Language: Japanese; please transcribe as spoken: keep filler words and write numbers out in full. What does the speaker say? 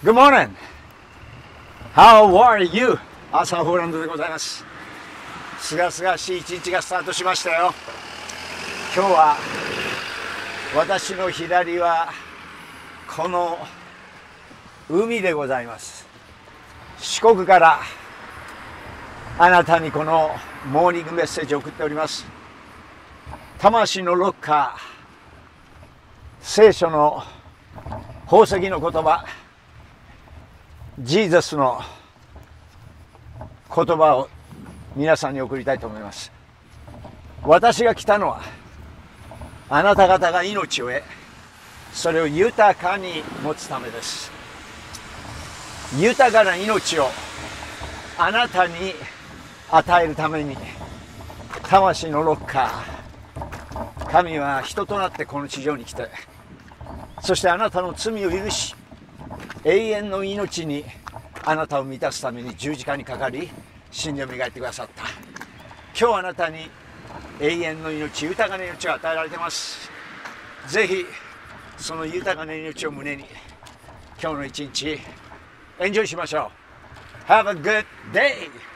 Good morning. How are you? 朝ホーランドでございます。すがすがしい一日がスタートしましたよ。今日は私の左はこの海でございます。四国からあなたにこのモーニングメッセージを送っております。魂のロッカー、聖書の宝石の言葉、ジーザスの言葉を皆さんに送りたいと思います。私が来たのはあなた方が命を得、それを豊かに持つためです。豊かな命をあなたに与えるために、魂のロッカー、神は人となってこの地上に来て、そしてあなたの罪を許し、永遠の命にあなたを満たすために十字架にかかり、死んで磨いてくださった。今日あなたに永遠の命、豊かな命が与えられています。ぜひその豊かな命を胸に今日の一日エンジョイしましょう。Have a good day!